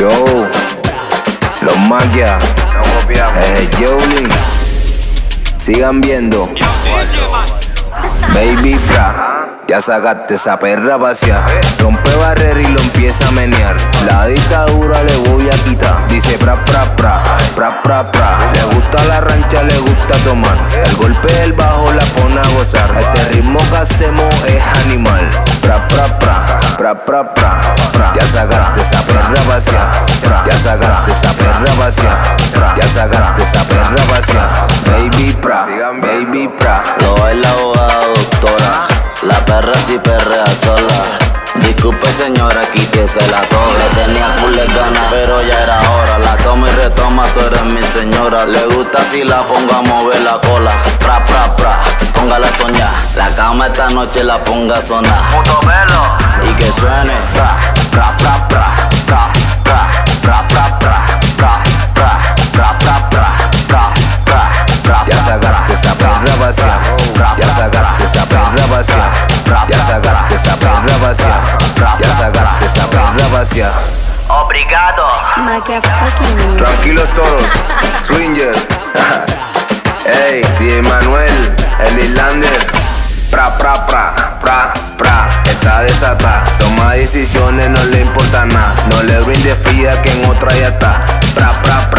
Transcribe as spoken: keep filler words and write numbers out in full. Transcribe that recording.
Yo, los magia, eh, Jolin, sigan viendo. Baby bra, ya sacaste esa perra pasear. Rompe barrera y lo empieza a menear. La dictadura le voy a quitar. Dice pra pra pra, pra pra pra. Le gusta la rancha, le gusta tomar. El golpe del bajo la pone a gozar. Este ritmo que hacemos es animal. Pra pra pra, pra pra pra, pra. Ya sacaste esa perra pasear. Ya sacaste esa perra pasear. Ya sacaste esa perra pasear. Baby pra, baby pra. Lo baila abogada doctora. La perra si perrea sola. Disculpe señora, aquí que se la toque. Le tenía cules ganas, pero ya era hora. La toma y retoma, tú eres mi señora. Le gusta si la pongo a mover la cola. Pra, pra, pra, póngala a soñar. La cama esta noche la ponga a sonar. Puto velo. Y que suene. Pra, pra, pra, pra, pra, pra, pra, pra, pra, pra, pra, pra, pra, pra, pra, pra, pra. Ya sacaste esa perra pasear. Ya sacaste esa perra pasear. Ya sacaste esa perra pasear. Ya sacaste esa perra pasear. Obrigado. Tranquilos todos, Swinger. Ey, D J Manuel, el Islander. Pra, pra, pra, pra, pra. Está desata, toma decisiones, no le importa nada. No le brinde fía que en otra ya está. Pra, pra, pra.